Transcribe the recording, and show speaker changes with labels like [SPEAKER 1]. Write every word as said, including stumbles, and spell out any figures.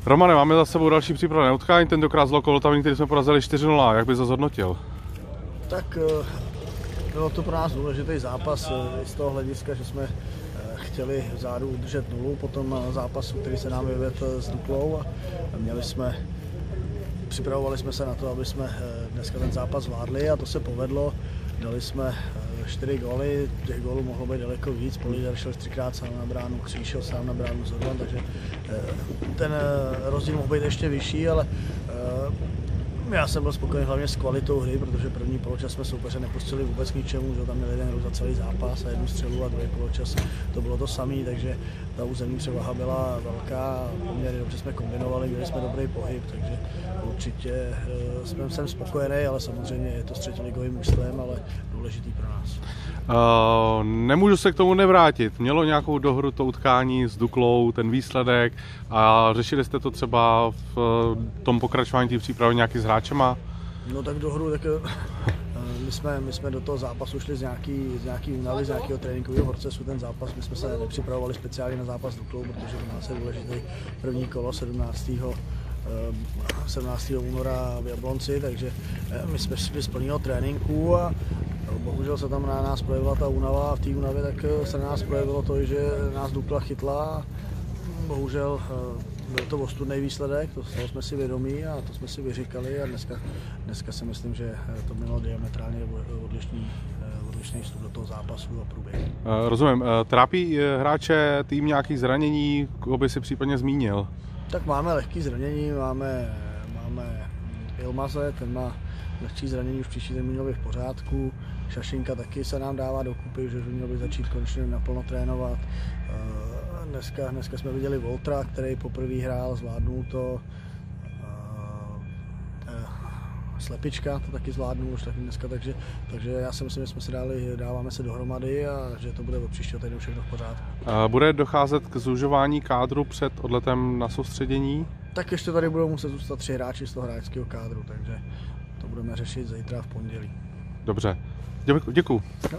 [SPEAKER 1] Romane, máme za sebou další přípravné utkání, tentokrát z Lokomotivem, který jsme porazili čtyři nula. Jak bys to zhodnotil?
[SPEAKER 2] Tak bylo to pro nás důležitý zápas z toho hlediska, že jsme chtěli vzadu udržet nulu po tom zápasu, který se nám vyvedl s Duklou a měli jsme, připravovali jsme se na to, aby jsme dneska ten zápas zvládli a to se povedlo. Dali jsme čtyři góly, těch gólů mohlo být daleko víc, Políder šel třikrát sám na bránu, Kříž šel sám na bránu Zorban, takže ten rozdíl mohl být ještě vyšší, ale já jsem byl spokojený hlavně s kvalitou hry, protože první poločas jsme soupeře nepustili vůbec k ničemu, že tam měl jeden růz za celý zápas a jednu střelu a druhý poločas to bylo to samé, takže ta územní převaha byla velká, poměrně dobře jsme kombinovali, měli jsme dobrý pohyb, takže určitě jsem, jsem spokojený, ale samozřejmě je to s třetiligovým mužstvem, ale důležitý pro nás.
[SPEAKER 1] Uh, nemůžu se k tomu nevrátit. Mělo nějakou dohru to utkání s Duklou, ten výsledek a řešili jste to třeba v tom pokračování té přípravy nějaký s hráčema?
[SPEAKER 2] No tak dohru, tak my jsme, my jsme do toho zápasu šli z nějaký, z nějaký únavy, z nějakého tréninkového procesu. Ten zápas, my jsme se nepřipravovali speciálně na zápas s Duklou, protože pro nás je důležitý první kolo sedmnáctého února v Jablonci, takže my jsme šli z plného tréninku a bohužel se tam na nás projevila ta únava a v té únavě tak se na nás projevilo to, že nás Dukla chytla a bohužel byl to ostudný výsledek, to toho jsme si vědomí a to jsme si vyříkali a dneska, dneska si myslím, že to mělo diametrálně odlišný, odlišný vstup do toho zápasu a průběh.
[SPEAKER 1] Rozumím. Trápí hráče tým nějakých zranění, koho by si případně zmínil?
[SPEAKER 2] Tak máme lehké zranění, máme, máme Ilmaze, ten má lehčí zranění, už příští den měl být v pořádku. Šašinka taky se nám dává dokupy, že by měl by začít konečně naplno trénovat. Dneska, dneska jsme viděli Voltra, který poprvé hrál, zvládnul to. Slepička to taky zvládnul už taky dneska, takže, takže já si myslím, že jsme si dali, dáváme se dohromady a že to bude od příštího týdnu všechno v pořádku.
[SPEAKER 1] Bude docházet k zužování kádru před odletem na soustředění?
[SPEAKER 2] Tak ještě tady budou muset zůstat tři hráči z toho hráčského kádru, takže to budeme řešit zítra v pondělí.
[SPEAKER 1] Dobře, děkuji.
[SPEAKER 2] No.